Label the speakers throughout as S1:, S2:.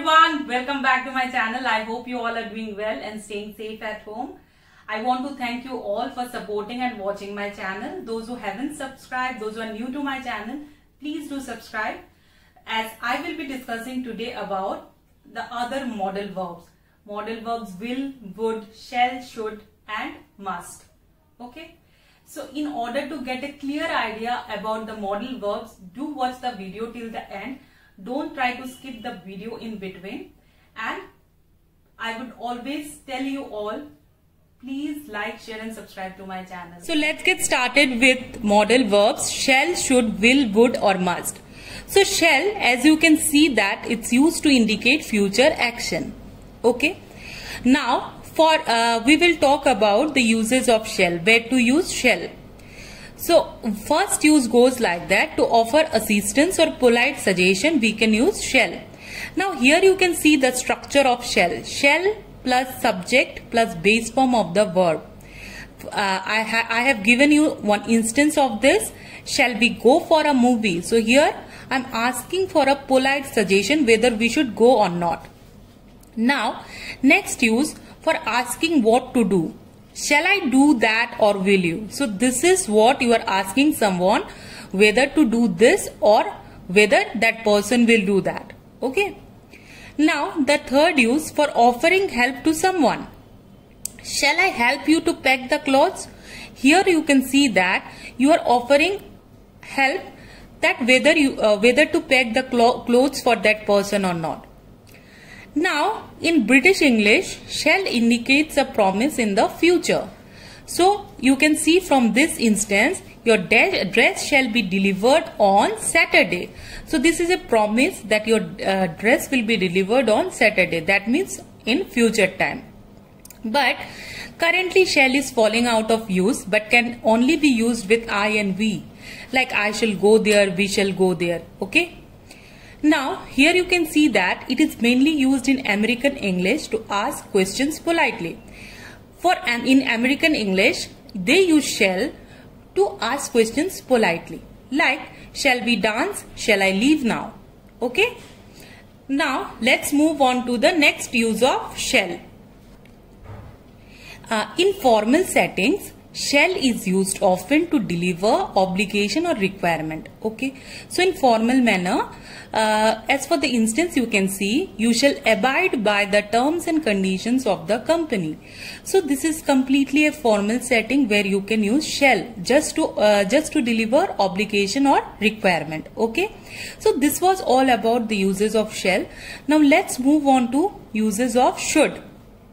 S1: everyone, welcome back to my channel. I hope you all are doing well and staying safe at home. I want to thank you all for supporting and watching my channel. Those who haven't subscribed, those who are new to my channel, please do subscribe, as I will be discussing today about the other modal verbs. Modal verbs will, would, shall, should and must. Okay. So in order to get a clear idea about the modal verbs, do watch the video till the end. Don't try to skip the video in between, and I would always tell you all, please like, share and subscribe to my channel. So let's get started with modal verbs shall, should, will, would or must. So shall, as you can see that it's used to indicate future action. Okay. Now we will talk about the uses of shall, where to use shall. So first use goes like that: to offer assistance or polite suggestion, we can use shall. Now here you can see the structure of shall. Shall plus subject plus base form of the verb. I have given you one instance of this. Shall we go for a movie? So here I am asking for a polite suggestion whether we should go or not. Now next use, for asking what to do. Shall I do that or will you? So this is what you are asking someone, whether to do this or whether that person will do that. Okay. Now the third use, for offering help to someone. Shall I help you to pack the clothes? Here you can see that you are offering help, that whether to pack the clothes for that person or not. Now in British English, shall indicates a promise in the future. So you can see from this instance, your dress shall be delivered on Saturday. So this is a promise that your dress will be delivered on Saturday. That means in future time. But currently shall is falling out of use, but can only be used with I and we. Like I shall go there, we shall go there. Okay. Now here you can see that it is mainly used in American English to ask questions politely. In American English, they use shall to ask questions politely. Like, shall we dance? Shall I leave now? Okay. Now let's move on to the next use of shall. In formal settings, shall is used often to deliver obligation or requirement. Okay. So in formal manner, as for the instance, you can see, you shall abide by the terms and conditions of the company. So this is completely a formal setting where you can use shall just to deliver obligation or requirement. Okay. So this was all about the uses of shall. Now let's move on to uses of should.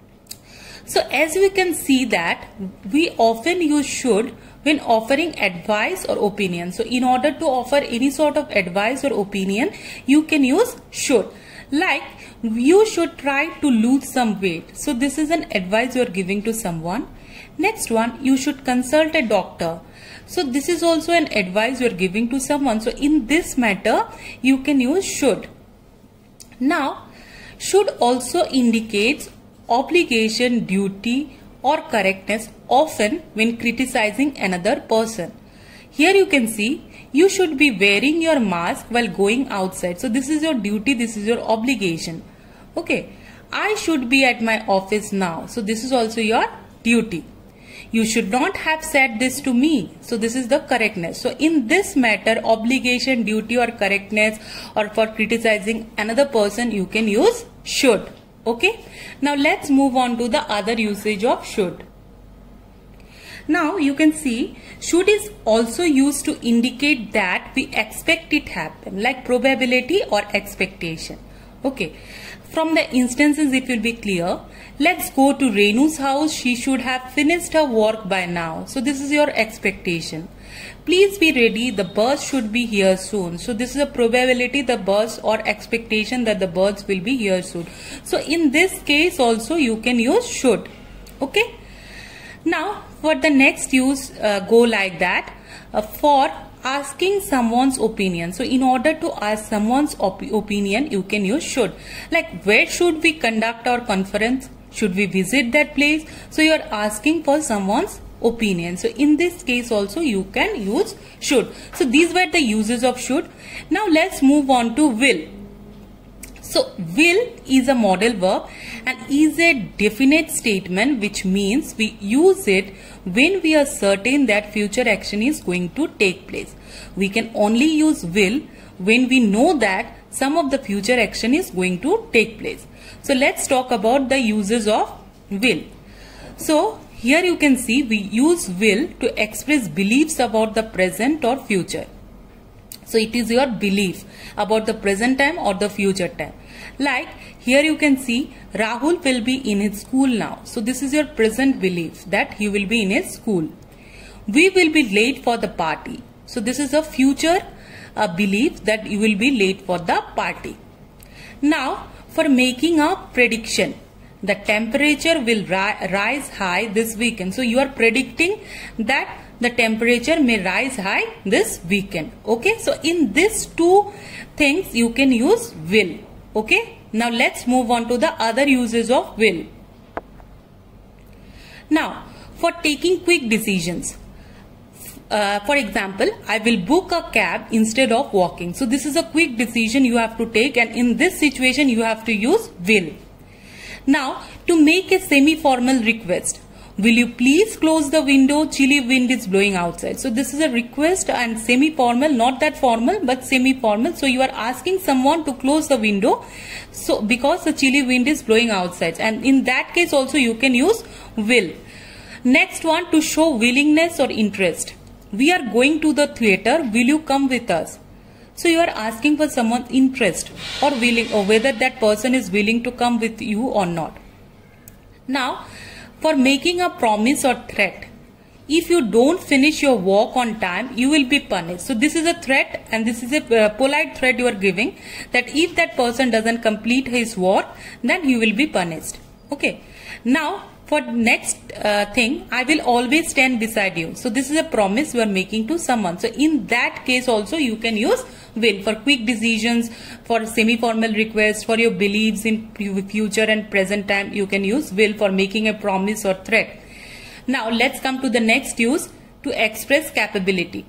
S1: So as we can see that we often use should when offering advice or opinion. So in order to offer any sort of advice or opinion, you can use should. Like, you should try to lose some weight. So this is an advice you are giving to someone. Next one, you should consult a doctor. So this is also an advice you are giving to someone. So in this matter, you can use should. Now, should also indicates obligation, duty or correctness, often when criticizing another person. Here you can see, you should be wearing your mask while going outside. So this is your duty, this is your obligation. Okay. I should be at my office now. So this is also your duty. You should not have said this to me. So this is the correctness. So in this matter, obligation, duty or correctness, or for criticizing another person, you can use should. Okay. Now let's move on to the other usage of should. Now you can see, should is also used to indicate that we expect it happen, like probability or expectation. Okay. From the instances, it will be clear. Let's go to Renu's house. She should have finished her work by now. So this is your expectation. Please be ready. The bus should be here soon. So this is a probability, the bus, or expectation that the bus will be here soon. So in this case also you can use should. Okay. Now for the next use, go like that. For asking someone's opinion. So in order to ask someone's opinion, you can use should. Like, where should we conduct our conference? Should we visit that place? So you are asking for someone's opinion. So in this case also you can use should. So these were the uses of should. Now let's move on to will. So will is a modal verb and is a definite statement, which means we use it when we are certain that future action is going to take place. We can only use will when we know that some of the future action is going to take place. So let's talk about the uses of will. So here you can see we use will to express beliefs about the present or future. So it is your belief about the present time or the future time. Like here you can see Rahul will be in his school now. So this is your present belief that he will be in his school. We will be late for the party. So this is a future belief that you will be late for the party. Now for making a prediction, the temperature will rise high this weekend. So you are predicting that the temperature may rise high this weekend. Okay, so in these two things you can use will. Okay, now let's move on to the other uses of will. Now for taking quick decisions, for example, I will book a cab instead of walking. So this is a quick decision you have to take, and in this situation you have to use will. Now to make a semi-formal request, will you please close the window? Chilly wind is blowing outside. So this is a request and semi-formal, not that formal but semi-formal. So you are asking someone to close the window, so because the chilly wind is blowing outside, and in that case also you can use will. Next one, to show willingness or interest. We are going to the theater. Will you come with us? So you are asking for someone's interest or willing, or whether that person is willing to come with you or not. Now for making a promise or threat, if you don't finish your work on time, you will be punished. So this is a threat, and this is a polite threat you are giving, that if that person doesn't complete his work, then he will be punished. Okay. Now for next thing, I will always stand beside you. So this is a promise you are making to someone. So in that case also you can use will for quick decisions, for semi-formal requests, for your beliefs in future and present time. You can use will for making a promise or threat. Now let's come to the next use, to express capability.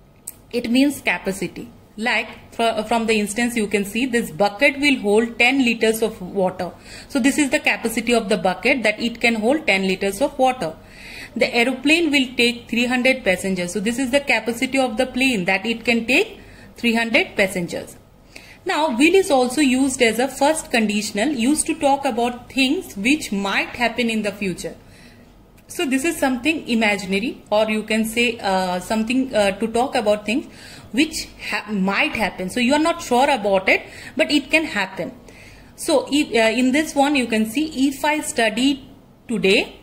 S1: It means capacity. Like from the instance you can see this bucket will hold 10 liters of water. So this is the capacity of the bucket, that it can hold 10 liters of water. The aeroplane will take 300 passengers. So this is the capacity of the plane, that it can take 300 passengers. Now will is also used as a first conditional, used to talk about things which might happen in the future. So this is something imaginary, or you can say something to talk about things which might happen. So you are not sure about it, but it can happen. So if, in this one you can see, if I study today,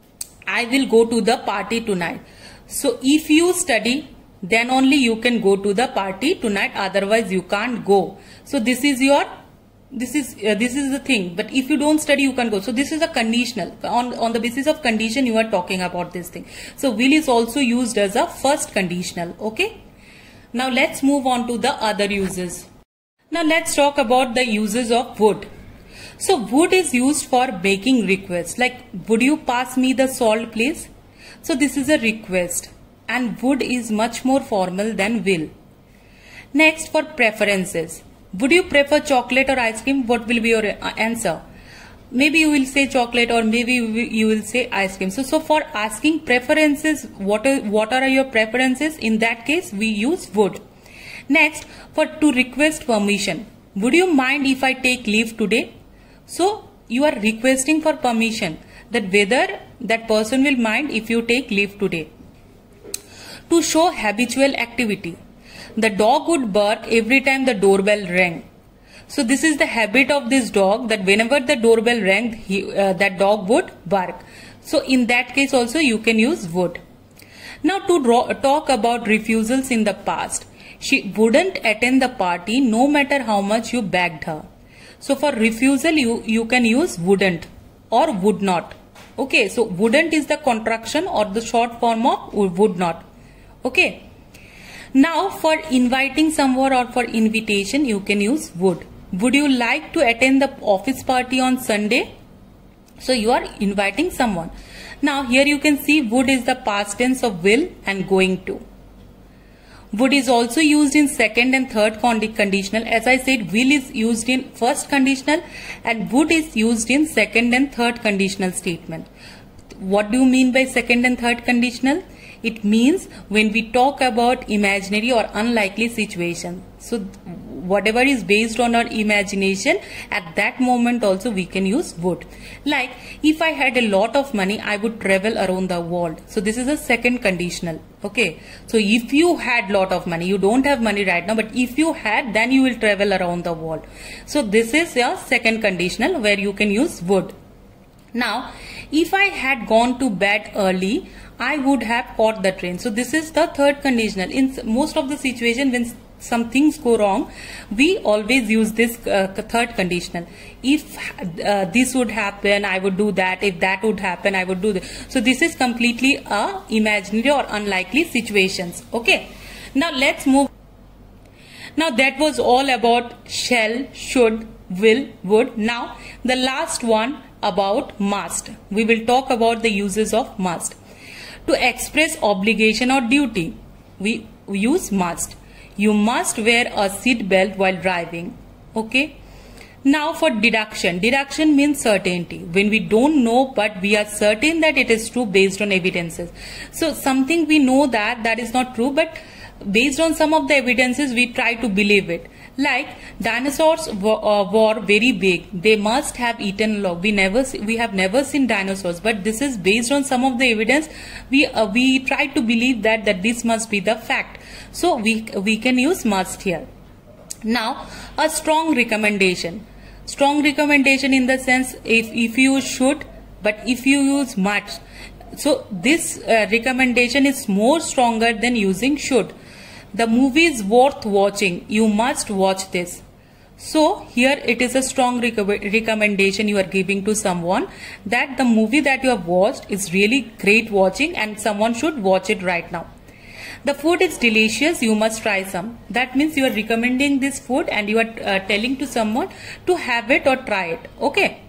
S1: I will go to the party tonight. So if you study, then only you can go to the party tonight, otherwise you can't go. So this is your this is the thing, but if you don't study you can go. So this is a conditional, on the basis of condition you are talking about this thing. So will is also used as a first conditional. Okay, now let's move on to the other uses. Now let's talk about the uses of would. So would is used for making requests, like would you pass me the salt please? So this is a request, and would is much more formal than will. Next, for preferences. Would you prefer chocolate or ice cream? What will be your answer? Maybe you will say chocolate, or maybe you will say ice cream. So for asking preferences, what are your preferences? In that case, we use would. Next, to request permission. Would you mind if I take leave today? So you are requesting for permission, that whether that person will mind if you take leave today. To show habitual activity. The dog would bark every time the doorbell rang. So this is the habit of this dog, that whenever the doorbell rang, that dog would bark. So in that case also you can use would. Now to talk about refusals in the past. She wouldn't attend the party no matter how much you begged her. So for refusal you can use wouldn't or would not. Okay, so wouldn't is the contraction or the short form of would not. Okay. Now for inviting someone or for invitation you can use would. Would you like to attend the office party on Sunday? So you are inviting someone. Now here you can see would is the past tense of will and going to. Would is also used in second and third conditional. As I said, will is used in first conditional and would is used in second and third conditional statement. What do you mean by second and third conditional? It means when we talk about imaginary or unlikely situation. So whatever is based on our imagination, at that moment also we can use would. Like, if I had a lot of money, I would travel around the world. So this is a second conditional. Okay. So if you had lot of money, you don't have money right now, but if you had, then you will travel around the world. So this is your second conditional where you can use would. Now, if I had gone to bed early, I would have caught the train. So this is the third conditional. In most of the situation when some things go wrong, we always use this third conditional. If this would happen, I would do that. If that would happen, I would do that. So this is completely a imaginary or unlikely situations. Okay. Now let's move. Now that was all about shall, should, will, would. Now the last one about must. We will talk about the uses of must. To express obligation or duty, we use must. You must wear a seat belt while driving. Okay. Now for deduction. Deduction means certainty. When we don't know but we are certain that it is true based on evidences. So something we know that is not true, but based on some of the evidences we try to believe it. Like dinosaurs were very big. They must have eaten log. We have never seen dinosaurs, but this is based on some of the evidence. We try to believe that this must be the fact. So we can use must here. Now a strong recommendation. Strong recommendation in the sense if you use should, but if you use must. So this recommendation is more stronger than using should. The movie is worth watching. You must watch this. So here it is a strong recommendation you are giving to someone that the movie that you have watched is really great watching and someone should watch it right now. The food is delicious. You must try some. That means you are recommending this food and you are telling to someone to have it or try it. Okay.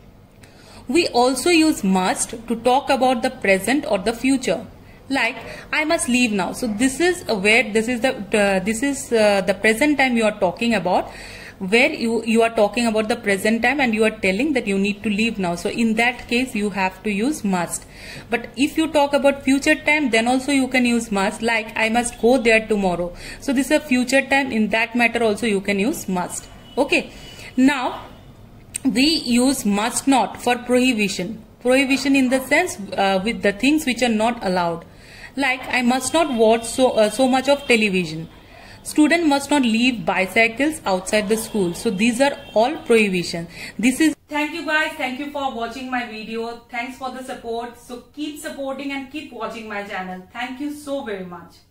S1: We also use must to talk about the present or the future. Like, I must leave now. So this is where this is the present time you are talking about, where you are talking about the present time and you are telling that you need to leave now. So in that case you have to use must. But if you talk about future time, then also you can use must. Like, I must go there tomorrow. So this is a future time. In that matter also you can use must. Okay. Now we use must not for prohibition. Prohibition in the sense with the things which are not allowed. Like, I must not watch so much of television. Student must not leave bicycles outside the school. So these are all prohibitions. This is. Thank you guys. Thank you for watching my video. Thanks for the support. So keep supporting and keep watching my channel. Thank you so very much.